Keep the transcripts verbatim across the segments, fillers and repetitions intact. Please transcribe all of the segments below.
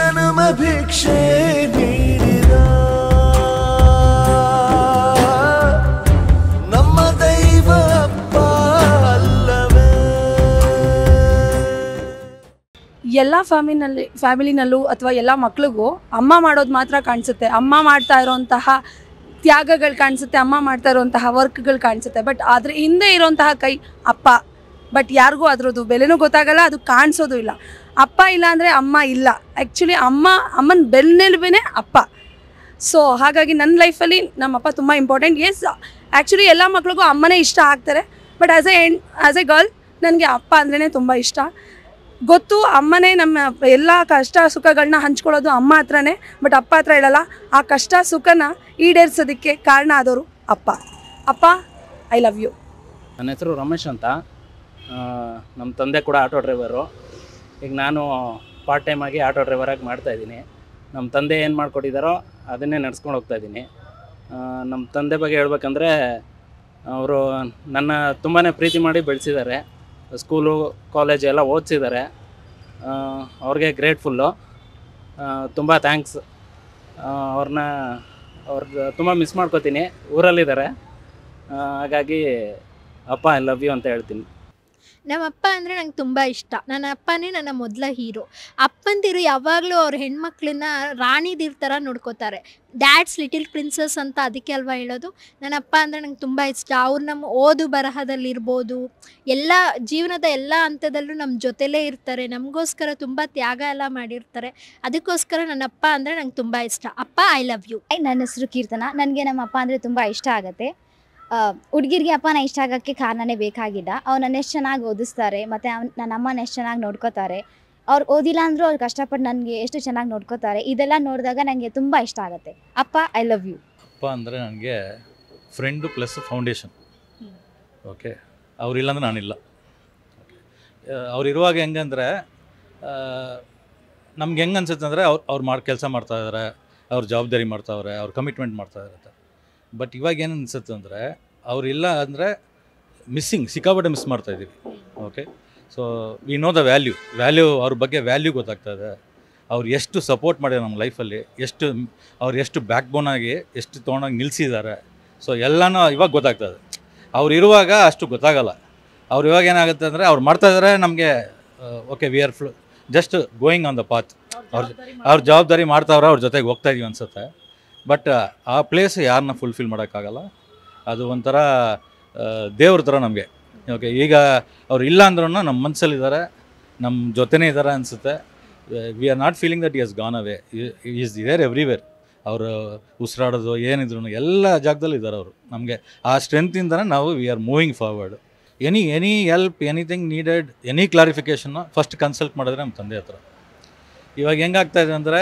ಜನ್ಮ ಭಿಕ್ಷೆ ನೀಡಿದ ನಮ್ಮ ದೈವ ಅಪ್ಪ ಅಲ್ಲವೇ. ಎಲ್ಲ ಫ್ಯಾಮಿಲಿನಲ್ಲಿ ಫ್ಯಾಮಿಲಿನಲ್ಲೂ ಅಥವಾ ಎಲ್ಲ ಮಕ್ಳಿಗೂ ಅಮ್ಮ ಮಾಡೋದು ಮಾತ್ರ ಕಾಣಿಸುತ್ತೆ, ಅಮ್ಮ ಮಾಡ್ತಾ ಇರೋಂತಹ ತ್ಯಾಗಗಳು ಕಾಣಿಸುತ್ತೆ, ಅಮ್ಮ ಮಾಡ್ತಾ ಇರೋಂತಹ ವರ್ಕ್ಗಳು ಕಾಣಿಸುತ್ತೆ. ಬಟ್ ಆದರೆ ಹಿಂದೆ ಇರೋಂತಹ ಕೈ ಅಪ್ಪ. ಬಟ್ ಯಾರಿಗೂ ಅದರದ್ದು ಬೆಲೆನೂ ಗೊತ್ತಾಗಲ್ಲ, ಅದು ಕಾಣಿಸೋದು ಇಲ್ಲ. ಅಪ್ಪ ಇಲ್ಲ ಅಂದರೆ ಅಮ್ಮ ಇಲ್ಲ. ಆ್ಯಕ್ಚುಲಿ ಅಮ್ಮ ಅಮ್ಮನ ಬೆನ್ನೆಲುಬೇ ಅಪ್ಪ. ಸೊ ಹಾಗಾಗಿ ನನ್ನ ಲೈಫಲ್ಲಿ ನಮ್ಮಪ್ಪ ತುಂಬ ಇಂಪಾರ್ಟೆಂಟ್. ಎಸ್, ಆ್ಯಕ್ಚುಲಿ ಎಲ್ಲ ಮಕ್ಳಿಗೂ ಅಮ್ಮನೇ ಇಷ್ಟ ಆಗ್ತಾರೆ. ಬಟ್ ಆ್ಯಸ್ ಎ ಹೆಣ್ ಆ್ಯಸ್ ಎ ಗರ್ಲ್ ನನಗೆ ಅಪ್ಪ ಅಂದ್ರೇ ತುಂಬ ಇಷ್ಟ. ಗೊತ್ತು ಅಮ್ಮನೇ ನಮ್ಮ ಎಲ್ಲ ಕಷ್ಟ ಸುಖಗಳನ್ನ ಹಂಚ್ಕೊಳ್ಳೋದು ಅಮ್ಮ ಹತ್ರನೇ, ಬಟ್ ಅಪ್ಪ ಹತ್ರ ಹೇಳಲ್ಲ. ಆ ಕಷ್ಟ ಸುಖನ ಈಡೇರಿಸೋದಕ್ಕೆ ಕಾರಣ ಆದವರು ಅಪ್ಪ. ಅಪ್ಪ, ಐ ಲವ್ ಯು. ನನ್ನ ಹೆಸರು ರಮೇಶ್ ಅಂತ. ನಮ್ಮ ತಂದೆ ಕೂಡ ಆಟೋ ಡ್ರೈವರು. ಈಗ ನಾನು ಪಾರ್ಟ್ ಟೈಮಾಗಿ ಆಟೋ ಡ್ರೈವರಾಗಿ ಮಾಡ್ತಾಯಿದ್ದೀನಿ. ನಮ್ಮ ತಂದೆ ಏನು ಮಾಡಿಕೊಟ್ಟಿದ್ದಾರೋ ಅದನ್ನೇ ನಡ್ಸ್ಕೊಂಡು ಹೋಗ್ತಾಯಿದ್ದೀನಿ. ನಮ್ಮ ತಂದೆ ಬಗ್ಗೆ ಹೇಳ್ಬೇಕಂದ್ರೆ ಅವರು ನನ್ನ ತುಂಬಾ ಪ್ರೀತಿ ಮಾಡಿ ಬೆಳೆಸಿದ್ದಾರೆ. ಸ್ಕೂಲು ಕಾಲೇಜ್ ಎಲ್ಲ ಓದಿಸಿದ್ದಾರೆ. ಅವ್ರಿಗೆ ಗ್ರೇಟ್ಫುಲ್ಲು. ತುಂಬ ಥ್ಯಾಂಕ್ಸ್. ಅವ್ರನ್ನ ಅವ್ರದ್ದು ತುಂಬ ಮಿಸ್ ಮಾಡ್ಕೋತೀನಿ. ಊರಲ್ಲಿದ್ದಾರೆ. ಹಾಗಾಗಿ ಅಪ್ಪ ಐ ಲವ್ ಯು ಅಂತ ಹೇಳ್ತೀನಿ. ನಮ್ಮ ಅಪ್ಪ ಅಂದರೆ ನಂಗೆ ತುಂಬ ಇಷ್ಟ. ನನ್ನ ಅಪ್ಪನೇ ನನ್ನ ಮೊದಲ ಹೀರೋ. ಅಪ್ಪಂದಿರು ಯಾವಾಗಲೂ ಅವ್ರ ಹೆಣ್ಮಕ್ಳನ್ನ ರಾಣಿದಿರ ಥರ ನೋಡ್ಕೋತಾರೆ. ಡ್ಯಾಡ್ಸ್ ಲಿಟಿಲ್ ಪ್ರಿನ್ಸಸ್ ಅಂತ ಅದಕ್ಕೆ ಅಲ್ವಾ ಹೇಳೋದು. ನನ್ನ ಅಪ್ಪ ಅಂದರೆ ನಂಗೆ ತುಂಬ ಇಷ್ಟ. ಅವ್ರು ನಮ್ಮ ಓದು ಬರಹದಲ್ಲಿರ್ಬೋದು, ಎಲ್ಲ ಜೀವನದ ಎಲ್ಲ ಹಂತದಲ್ಲೂ ನಮ್ಮ ಜೊತೆಲೇ ಇರ್ತಾರೆ. ನಮಗೋಸ್ಕರ ತುಂಬ ತ್ಯಾಗ ಎಲ್ಲ ಮಾಡಿರ್ತಾರೆ. ಅದಕ್ಕೋಸ್ಕರ ನನ್ನ ಅಪ್ಪ ಅಂದರೆ ನಂಗೆ ತುಂಬ ಇಷ್ಟ. ಅಪ್ಪ, ಐ ಲವ್ ಯು. ನನ್ನ ಹೆಸರು ಕೀರ್ತನ. ನನಗೆ ನಮ್ಮ ಅಪ್ಪ ಅಂದರೆ ತುಂಬ ಇಷ್ಟ ಆಗುತ್ತೆ. ಹುಡುಗಿರಿಗೆ ಅಪ್ಪನ ಇಷ್ಟ ಆಗೋಕ್ಕೆ ಕಾರಣನೇ ಬೇಕಾಗಿಲ್ಲ. ಅವ್ರು ನನ್ನ ಎಷ್ಟು ಚೆನ್ನಾಗಿ ಓದಿಸ್ತಾರೆ, ಮತ್ತು ಅವ್ನು ನನ್ನ ಅಮ್ಮನ ಎಷ್ಟು ಚೆನ್ನಾಗಿ ನೋಡ್ಕೋತಾರೆ. ಅವ್ರು ಓದಿಲ್ಲ ಅಂದರೂ ಅವ್ರು ಕಷ್ಟಪಟ್ಟು ನನಗೆ ಎಷ್ಟು ಚೆನ್ನಾಗಿ ನೋಡ್ಕೋತಾರೆ. ಇದೆಲ್ಲ ನೋಡಿದಾಗ ನನಗೆ ತುಂಬ ಇಷ್ಟ ಆಗುತ್ತೆ. ಅಪ್ಪ, ಐ ಲವ್ ಯು. ಅಪ್ಪ ಅಂದರೆ ನನಗೆ ಫ್ರೆಂಡು ಪ್ಲಸ್ ಫೌಂಡೇಶನ್. ಓಕೆ, ಅವರಿಲ್ಲಾಂದ್ರೆ ನಾನಿಲ್ಲ. ಅವ್ರಿರುವಾಗ ಹೆಂಗಂದರೆ ನಮ್ಗೆ ಹೆಂಗೆ ಅನ್ಸುತ್ತೆ ಅಂದರೆ ಅವ್ರು ಅವ್ರು ಮಾಡಿ ಕೆಲಸ ಮಾಡ್ತಾಯಿದ್ದಾರೆ, ಅವ್ರ ಜವಾಬ್ದಾರಿ ಮಾಡ್ತಾವ್ರೆ, ಅವ್ರು ಕಮಿಟ್ಮೆಂಟ್ ಮಾಡ್ತಾಯಿದ್ದಾರೆ. ಬಟ್ ಇವಾಗ ಏನು ಅನಿಸುತ್ತೆ ಅಂದರೆ ಅವರಿಲ್ಲ ಅಂದರೆ ಮಿಸ್ಸಿಂಗ್, ಸಿಕ್ಕಾಪಟ್ಟೆ ಮಿಸ್ ಮಾಡ್ತಾಯಿದ್ದೀವಿ. Okay, so we know the value value ಅವ್ರ ಬಗ್ಗೆ ವ್ಯಾಲ್ಯೂ ಗೊತ್ತಾಗ್ತಾಯಿದೆ. ಅವ್ರು ಎಷ್ಟು ಸಪೋರ್ಟ್ ಮಾಡಿದ್ದಾರೆ ನಮ್ಮ ಲೈಫಲ್ಲಿ, ಎಷ್ಟು ಅವ್ರು ಎಷ್ಟು ಬ್ಯಾಕ್ ಬೋನಾಗಿ ಎಷ್ಟು ತೊಗೊಂಡೋಗಿ ನಿಲ್ಲಿಸಿದ್ದಾರೆ. ಸೊ ಎಲ್ಲನೂ ಇವಾಗ ಗೊತ್ತಾಗ್ತದೆ. ಅವ್ರು ಇರುವಾಗ ಅಷ್ಟು ಗೊತ್ತಾಗಲ್ಲ. ಅವ್ರು ಇವಾಗ ಏನಾಗುತ್ತೆ ಅಂದರೆ ಅವ್ರು ಮಾಡ್ತಾಯಿದ್ದಾರೆ, ನಮಗೆ okay we are flow just going on the path. ಅವ್ರ ಅವ್ರ ಜವಾಬ್ದಾರಿ ಮಾಡ್ತಾವ್ರೆ, ಅವ್ರ ಜೊತೆಗೆ ಹೋಗ್ತಾಯಿದ್ದೀವಿ ಅನ್ಸುತ್ತೆ. ಬಟ್ ಆ ಪ್ಲೇಸ್ ಯಾರನ್ನ ಫುಲ್ಫಿಲ್ ಮಾಡೋಕ್ಕಾಗಲ್ಲ. ಅದು ಒಂಥರ ದೇವ್ರ ಥರ ನಮಗೆ. ಓಕೆ, ಈಗ ಅವ್ರು ಇಲ್ಲ ಅಂದ್ರೂ ನಮ್ಮ ಮನಸ್ಸಲ್ಲಿದ್ದಾರೆ, ನಮ್ಮ ಜೊತೆನೇ ಇದ್ದಾರೆ ಅನಿಸುತ್ತೆ. We are not feeling that is gone away. Is there everywhere. ಅವರು ಉಸಿರಾಡೋದು ಏನಿದ್ರು ಎಲ್ಲ ಜಾಗದಲ್ಲೂ ಇದ್ದಾರೆ ಅವರು. ನಮಗೆ ಆ ಸ್ಟ್ರೆಂತಿಂದನೇ ನಾವು we are moving forward. Any any help, anything needed, any clarification first consult ಮಾಡಿದ್ರೆ ನಮ್ಮ ತಂದೆ ಹತ್ರ. ಇವಾಗ ಹೆಂಗಾಗ್ತಾಯಿದೆ ಅಂದರೆ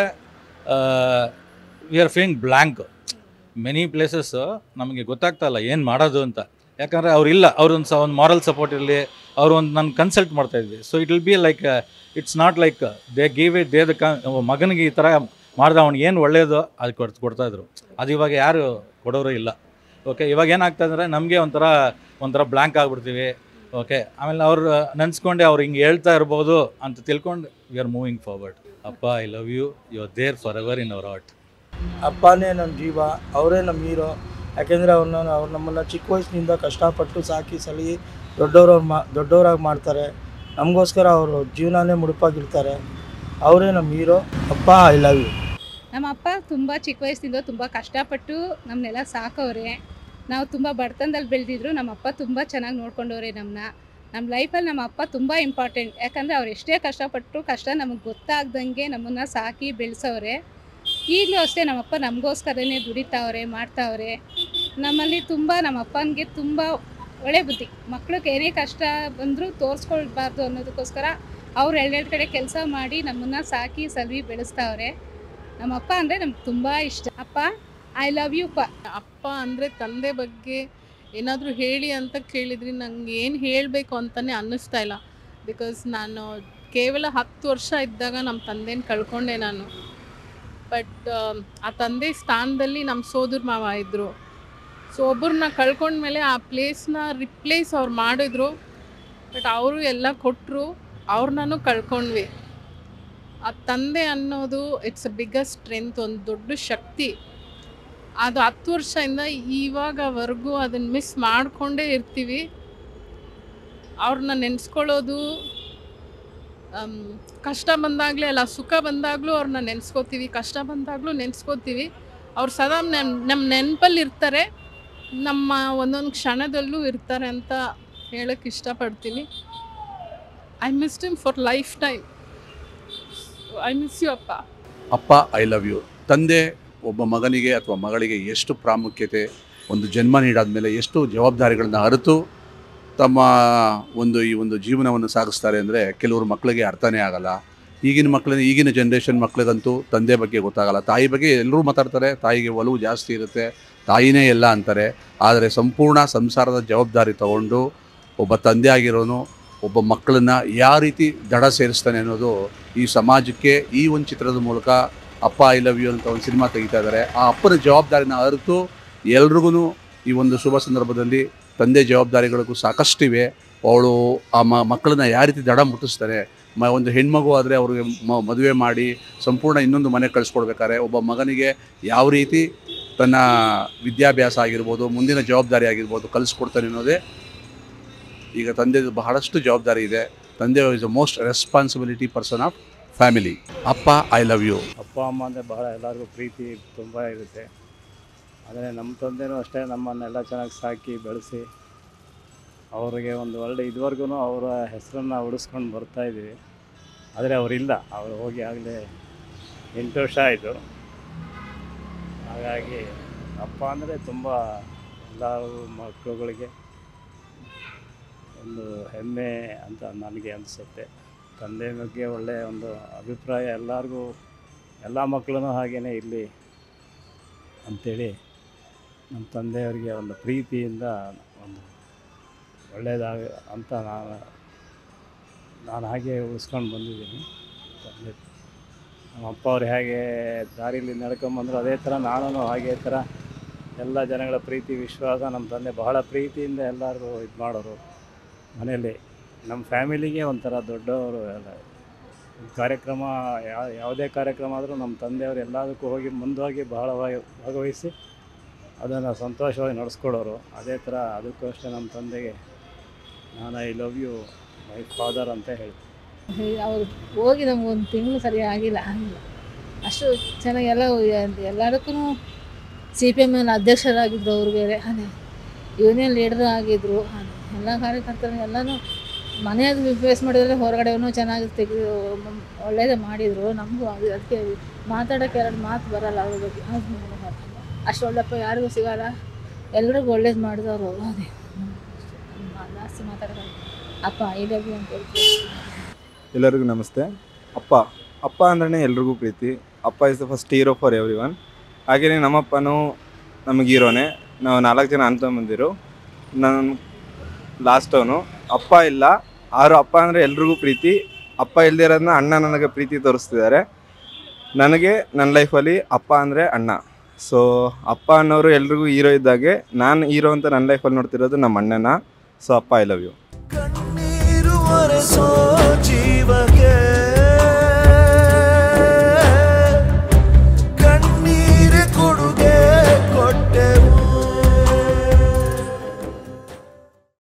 we are feeling blank. Many places ನಮಗೆ ಗೊತ್ತಾಗ್ತಾಯಿಲ್ಲ ಏನು ಮಾಡೋದು ಅಂತ. ಯಾಕಂದರೆ ಅವರಿಲ್ಲ. ಅವ್ರೊಂದು ಸ ಒಂದು ಮಾರಲ್ ಸಪೋರ್ಟ್ ಇರಲಿ, ಅವರು ಒಂದು ನಾನು ಕನ್ಸಲ್ಟ್ ಮಾಡ್ತಾಯಿದ್ವಿ. So it will be like it's not like they give it they the ಕ ಮಗನಿಗೆ ಈ ಥರ ಮಾಡಿದ ಅವ್ನಿಗೆ ಏನು ಒಳ್ಳೆಯದು ಅದು ಕೊಡ್ತು ಕೊಡ್ತಾಯಿದ್ರು. ಅದು ಇವಾಗ ಯಾರು ಕೊಡೋರು ಇಲ್ಲ. ಓಕೆ, ಇವಾಗ ಏನಾಗ್ತಾ ಅಂದರೆ ನಮಗೆ ಒಂಥರ ಒಂಥರ ಬ್ಲ್ಯಾಂಕ್ ಆಗಿಬಿಡ್ತೀವಿ. ಓಕೆ, ಆಮೇಲೆ ಅವ್ರು ನೆನೆಸ್ಕೊಂಡೆ ಅವ್ರು ಹಿಂಗೆ ಹೇಳ್ತಾ ಇರ್ಬೋದು ಅಂತ ತಿಳ್ಕೊಂಡು ವಿ ಆರ್ ಮೂವಿಂಗ್ ಫಾರ್ವರ್ಡ್. ಅಪ್ಪ, I love you. You are there for ever in our heart. ಅಪ್ಪನೇ ನಮ್ಮ ಜೀವ, ಅವರೇ ನಮ್ಮ ಹೀರೋ. ಯಾಕೆಂದರೆ ಅವ್ರನ್ನ ಅವ್ರು ನಮ್ಮನ್ನು ಚಿಕ್ಕ ವಯಸ್ಸಿನಿಂದ ಕಷ್ಟಪಟ್ಟು ಸಾಕಿ ಸಲಹಿ ದೊಡ್ಡವ್ರವ್ರು ಮಾ ದೊಡ್ಡವರಾಗಿ ಮಾಡ್ತಾರೆ. ನಮಗೋಸ್ಕರ ಅವರು ಜೀವನನೇ ಮುಡುಪಾಗಿರ್ತಾರೆ. ಅವರೇ ನಮ್ಮ ಹೀರೋ. ಅಪ್ಪ, ಐ ಲವ್ ಯು. ನಮ್ಮ ಅಪ್ಪ ತುಂಬ ಚಿಕ್ಕ ವಯಸ್ಸಿಂದ ತುಂಬ ಕಷ್ಟಪಟ್ಟು ನಮ್ಮನ್ನೆಲ್ಲ ಸಾಕವ್ರೆ. ನಾವು ತುಂಬ ಬಡತನದಲ್ಲಿ ಬೆಳೆದಿದ್ರು, ನಮ್ಮ ಅಪ್ಪ ತುಂಬ ಚೆನ್ನಾಗಿ ನೋಡ್ಕೊಂಡವ್ರೆ ನಮ್ಮನ್ನ. ನಮ್ಮ ಲೈಫಲ್ಲಿ ನಮ್ಮ ಅಪ್ಪ ತುಂಬ ಇಂಪಾರ್ಟೆಂಟ್. ಯಾಕಂದರೆ ಅವ್ರು ಎಷ್ಟೇ ಕಷ್ಟಪಟ್ಟರು ಕಷ್ಟ ನಮಗೆ ಗೊತ್ತಾಗ್ದಂಗೆ ನಮ್ಮನ್ನು ಸಾಕಿ ಬೆಳೆಸವ್ರೆ. ಈಗಲೂ ಅಷ್ಟೇ ನಮ್ಮಪ್ಪ ನಮಗೋಸ್ಕರನೇ ದುಡಿತಾವ್ರೆ, ಮಾಡ್ತಾವ್ರೆ. ನಮ್ಮಲ್ಲಿ ತುಂಬ ನಮ್ಮ ಅಪ್ಪನಿಗೆ ತುಂಬ ಒಳ್ಳೆ ಬುದ್ಧಿ. ಮಕ್ಳಿಗೆ ಏನೇ ಕಷ್ಟ ಬಂದರೂ ತೋರಿಸ್ಕೊಳ್ಬಾರ್ದು ಅನ್ನೋದಕ್ಕೋಸ್ಕರ ಅವ್ರು ಎರಡೆರಡು ಕಡೆ ಕೆಲಸ ಮಾಡಿ ನಮ್ಮನ್ನು ಸಾಕಿ ಸಲ್ವಿ ಬೆಳೆಸ್ತಾವ್ರೆ. ನಮ್ಮಪ್ಪ ಅಂದರೆ ನಮ್ಗೆ ತುಂಬ ಇಷ್ಟ. ಅಪ್ಪ, ಐ ಲವ್ ಯು. ಪ ಅಪ್ಪ ಅಂದರೆ ತಂದೆ ಬಗ್ಗೆ ಏನಾದರೂ ಹೇಳಿ ಅಂತ ಕೇಳಿದ್ರಿ ನಂಗೆ ಏನು ಹೇಳಬೇಕು ಅಂತಲೇ ಅನ್ನಿಸ್ತಾ ಇಲ್ಲ. ಬಿಕಾಸ್ ನಾನು ಕೇವಲ ಹತ್ತು ವರ್ಷ ಇದ್ದಾಗ ನಮ್ಮ ತಂದೆನ ಕಳ್ಕೊಂಡೆ ನಾನು. ಬಟ್ ಆ ತಂದೆ ಸ್ಥಾನದಲ್ಲಿ ನಮ್ಮ ಸೋದರ ಮಾವ ಇದ್ದರು. ಸೊ ಒಬ್ಬರನ್ನ ಕಳ್ಕೊಂಡ್ಮೇಲೆ ಆ ಪ್ಲೇಸ್ನ ರಿಪ್ಲೇಸ್ ಅವ್ರು ಮಾಡಿದ್ರು. ಬಟ್ ಅವರು ಎಲ್ಲ ಕೊಟ್ಟರು, ಅವ್ರನ್ನೂ ಕಳ್ಕೊಂಡ್ವಿ. ಆ ತಂದೆ ಅನ್ನೋದು ಇಟ್ಸ್ ಅ ಬಿಗ್ಗೆಸ್ಟ್ ಸ್ಟ್ರೆಂತ್, ಒಂದು ದೊಡ್ಡ ಶಕ್ತಿ. ಅದು ಹತ್ತು ವರ್ಷದಿಂದ ಇವಾಗವರೆಗೂ ಅದನ್ನು ಮಿಸ್ ಮಾಡಿಕೊಂಡೇ ಇರ್ತೀವಿ. ಅವ್ರನ್ನ ನೆನೆಸ್ಕೊಳ್ಳೋದು ಕಷ್ಟ ಬಂದಾಗಲೇ ಅಲ್ಲ, ಸುಖ ಬಂದಾಗಲೂ ಅವ್ರನ್ನ ನೆನೆಸ್ಕೋತೀವಿ, ಕಷ್ಟ ಬಂದಾಗಲೂ ನೆನೆಸ್ಕೋತೀವಿ. ಅವ್ರು ಸದಾ ನಮ್ಮ ನಮ್ಮ ನೆನಪಲ್ಲಿ ಇರ್ತಾರೆ, ನಮ್ಮ ಒಂದೊಂದು ಕ್ಷಣದಲ್ಲೂ ಇರ್ತಾರೆ ಅಂತ ಹೇಳೋಕ್ಕೆ ಇಷ್ಟಪಡ್ತೀನಿ. I missed him for life time. I miss you ಅಪ್ಪ. ಅಪ್ಪ ಐ ಲವ್ ಯು. ತಂದೆ ಒಬ್ಬ ಮಗನಿಗೆ ಅಥವಾ ಮಗಳಿಗೆ ಎಷ್ಟು ಪ್ರಾಮುಖ್ಯತೆ, ಒಂದು ಜನ್ಮ ನೀಡಾದ ಮೇಲೆ ಎಷ್ಟು ಜವಾಬ್ದಾರಿಗಳನ್ನ ಅರಿತು ತಮ್ಮ ಒಂದು ಈ ಒಂದು ಜೀವನವನ್ನು ಸಾಗಿಸ್ತಾರೆ ಅಂದರೆ ಕೆಲವರು ಮಕ್ಕಳಿಗೆ ಅರ್ಥನೇ ಆಗಲ್ಲ. ಈಗಿನ ಮಕ್ಕಳಿನ ಈಗಿನ ಜನ್ರೇಷನ್ ಮಕ್ಕಳಿಗಂತೂ ತಂದೆ ಬಗ್ಗೆ ಗೊತ್ತಾಗಲ್ಲ. ತಾಯಿ ಬಗ್ಗೆ ಎಲ್ಲರೂ ಮಾತಾಡ್ತಾರೆ, ತಾಯಿಗೆ ಒಲವು ಜಾಸ್ತಿ ಇರುತ್ತೆ, ತಾಯಿನೇ ಎಲ್ಲ ಅಂತಾರೆ. ಆದರೆ ಸಂಪೂರ್ಣ ಸಂಸಾರದ ಜವಾಬ್ದಾರಿ ತಗೊಂಡು ಒಬ್ಬ ತಂದೆ ಆಗಿರೋನು ಒಬ್ಬ ಮಕ್ಕಳನ್ನ ಯಾವ ರೀತಿ ದಡ ಸೇರಿಸ್ತಾನೆ ಅನ್ನೋದು ಈ ಸಮಾಜಕ್ಕೆ ಈ ಒಂದು ಚಿತ್ರದ ಮೂಲಕ ಅಪ್ಪ ಐ ಲವ್ ಯು ಅಂತ ಒಂದು ಸಿನಿಮಾ ತೆಗಿತಾ ಇದ್ದಾರೆ. ಆ ಅಪ್ಪನ ಜವಾಬ್ದಾರಿನ ಅರಿತು ಎಲ್ರಿಗೂ ಈ ಒಂದು ಶುಭ ಸಂದರ್ಭದಲ್ಲಿ ತಂದೆ ಜವಾಬ್ದಾರಿಗಳಿಗೂ ಸಾಕಷ್ಟಿವೆ. ಅವಳು ಆ ಮ ಮಕ್ಕಳನ್ನ ಯಾವ ರೀತಿ ದಡ ಮುಟ್ಟಿಸ್ತಾರೆ. ಮ ಒಂದು ಹೆಣ್ಮಗು ಆದರೆ ಅವ್ರಿಗೆ ಮ ಮದುವೆ ಮಾಡಿ ಸಂಪೂರ್ಣ ಇನ್ನೊಂದು ಮನೆ ಕಳಿಸ್ಕೊಡ್ಬೇಕಾದ್ರೆ ಒಬ್ಬ ಮಗನಿಗೆ ಯಾವ ರೀತಿ ತನ್ನ ವಿದ್ಯಾಭ್ಯಾಸ ಆಗಿರ್ಬೋದು, ಮುಂದಿನ ಜವಾಬ್ದಾರಿ ಆಗಿರ್ಬೋದು ಕಲಿಸ್ಕೊಡ್ತಾನೆ ಅನ್ನೋದೇ ಈಗ ತಂದೆದು ಬಹಳಷ್ಟು ಜವಾಬ್ದಾರಿ ಇದೆ. ತಂದೆ is the most responsibility person of family. ಅಪ್ಪ ಐ ಲವ್ ಯು. ಅಪ್ಪ ಅಮ್ಮ ಅಂದರೆ ಬಹಳ ಎಲ್ಲರಿಗೂ ಪ್ರೀತಿ ತುಂಬ ಇರುತ್ತೆ. ಆದರೆ ನಮ್ಮ ತಂದೆನೂ ಅಷ್ಟೇ ನಮ್ಮನ್ನೆಲ್ಲ ಚೆನ್ನಾಗಿ ಸಾಕಿ ಬೆಳೆಸಿ ಅವರಿಗೆ ಒಂದು ಒಳ್ಳೆ ಇದುವರೆಗೂ ಅವರ ಹೆಸರನ್ನು ಉಳಿಸ್ಕೊಂಡು ಬರ್ತಾಯಿದ್ದೀವಿ. ಆದರೆ ಅವರಿಲ್ಲ, ಅವರು ಹೋಗಿ ಆಗಲೇ ಎಂಟು ವರ್ಷ ಆಯಿತು. ಹಾಗಾಗಿ ಅಪ್ಪ ಅಂದರೆ ತುಂಬ ಎಲ್ಲರೂ ಮಕ್ಕಳುಗಳಿಗೆ ಒಂದು ಹೆಮ್ಮೆ ಅಂತ ನನಗೆ ಅನಿಸುತ್ತೆ. ತಂದೆ ಬಗ್ಗೆ ಒಳ್ಳೆಯ ಒಂದು ಅಭಿಪ್ರಾಯ ಎಲ್ಲರಿಗೂ, ಎಲ್ಲ ಮಕ್ಕಳೂ ಹಾಗೇ ಇರಲಿ ಅಂಥೇಳಿ ನಮ್ಮ ತಂದೆಯವರಿಗೆ ಒಂದು ಪ್ರೀತಿಯಿಂದ ಒಂದು ಒಳ್ಳೆಯದಾಗ ಅಂತ ನಾನು ನಾನು ಹಾಗೆ ಉಳಿಸ್ಕೊಂಡು ಬಂದಿದ್ದೀನಿ. ತಂದೆ ನಮ್ಮ ಅಪ್ಪ ಅವ್ರು ಹೇಗೆ ದಾರಿಯಲ್ಲಿ ನಡ್ಕೊಂಬಂದರು ಅದೇ ಥರ ನಾನು ಹಾಗೆ ಥರ ಎಲ್ಲ ಜನಗಳ ಪ್ರೀತಿ ವಿಶ್ವಾಸ. ನಮ್ಮ ತಂದೆ ಬಹಳ ಪ್ರೀತಿಯಿಂದ ಎಲ್ಲರಿಗೂ ಇದು ಮಾಡೋರು. ಮನೆಯಲ್ಲಿ ನಮ್ಮ ಫ್ಯಾಮಿಲಿಗೆ ಒಂಥರ ದೊಡ್ಡವರು. ಎಲ್ಲ ಕಾರ್ಯಕ್ರಮ ಯಾವ ಯಾವುದೇ ಕಾರ್ಯಕ್ರಮ ಆದರೂ ನಮ್ಮ ತಂದೆಯವರು ಎಲ್ಲದಕ್ಕೂ ಹೋಗಿ ಮುಂದೋಗಿ ಬಹಳ ಭಾಗವಹಿಸಿ ಅದನ್ನು ಸಂತೋಷವಾಗಿ ನಡೆಸ್ಕೊಡೋರು. ಅದೇ ಥರ ಅದಕ್ಕೂ ಅಷ್ಟೇ ನಮ್ಮ ತಂದೆಗೆ ನಾನು I love you my father ಅಂತ ಹೇಳ್ತೀನಿ. ಅವ್ರು ಹೋಗಿ ನಮಗೊಂದು ತಿಂಗಳು ಸರಿ ಆಗಿಲ್ಲ ಆಗಿಲ್ಲ ಅಷ್ಟು ಚೆನ್ನಾಗಿ ಎಲ್ಲ ಎಲ್ಲದಕ್ಕೂ ಸಿ ಪಿ ಎಮ್ ಎಲ್ ಅಧ್ಯಕ್ಷರಾಗಿದ್ದರು ಅವರು, ಬೇರೆ ಅದೇ ಯೂನಿಯನ್ ಲೀಡರ್ ಆಗಿದ್ದರು. ಅದೇ ಎಲ್ಲ ಕಾರ್ಯಕರ್ತರು ಎಲ್ಲನೂ ಮನೆಯಾಗ ಫೇಸ್ ಮಾಡಿದರೆ ಹೊರಗಡೆನೂ ಚೆನ್ನಾಗಿ ತೆಗೆದು ಒಳ್ಳೇದೇ ಮಾಡಿದರು. ನಮಗೂ ಅದು ಅದಕ್ಕೆ ಮಾತಾಡೋಕ್ಕೆ ಎರಡು ಮಾತು ಬರೋಲ್ಲ ಅವ್ರ ಬಗ್ಗೆ. ಅಷ್ಟು ಒಳ್ಳೆಪ್ಪ ಯಾರಿಗೂ ಸಿಗೋಲ್ಲ, ಎಲ್ರಿಗೂ ಒಳ್ಳೇದು ಮಾಡಿದವರು. ಅದೇ ಜಾಸ್ತಿ ಮಾತಾಡೋದು ಅಪ್ಪ ಐ ಲವ್ ಯು ಅಂತ ಹೇಳ್ತೀವಿ. ಎಲ್ಲರಿಗೂ ನಮಸ್ತೆ. ಅಪ್ಪ ಅಪ್ಪ ಅಂದ್ರೆ ಎಲ್ರಿಗೂ ಪ್ರೀತಿ. ಅಪ್ಪ is the first hero for everyone. ಹಾಗೆಯೇ ನಮ್ಮಪ್ಪನೂ ನಮಗೆ ಹೀರೋನೇ. ನಾವು ನಾಲ್ಕು ಜನ ಅಣ್ತಮ್ಮಂದಿರು, ನಾನು ಲಾಸ್ಟವನು. ಅಪ್ಪ ಇಲ್ಲ, ಆರು ಅಪ್ಪ ಅಂದರೆ ಎಲ್ರಿಗೂ ಪ್ರೀತಿ. ಅಪ್ಪ ಇಲ್ದಿರೋದನ್ನ ಅಣ್ಣ ನನಗೆ ಪ್ರೀತಿ ತೋರಿಸ್ತಿದ್ದಾರೆ. ನನಗೆ ನನ್ನ ಲೈಫಲ್ಲಿ ಅಪ್ಪ ಅಂದರೆ ಅಣ್ಣ. ಸೊ ಅಪ್ಪ ಅನ್ನೋರು ಎಲ್ರಿಗೂ ಹೀರೋ ಇದ್ದಾಗೆ ನಾನು ಹೀರೋ ಅಂತ ನನ್ನ ಲೈಫಲ್ಲಿ ನೋಡ್ತಿರೋದು ನಮ್ಮ ಅಣ್ಣನ. ಸೊ ಅಪ್ಪ ಐ ಲವ್ ಯು. ಕಣ್ಣೀರು ಒರೆಸೋ ಜೀವನ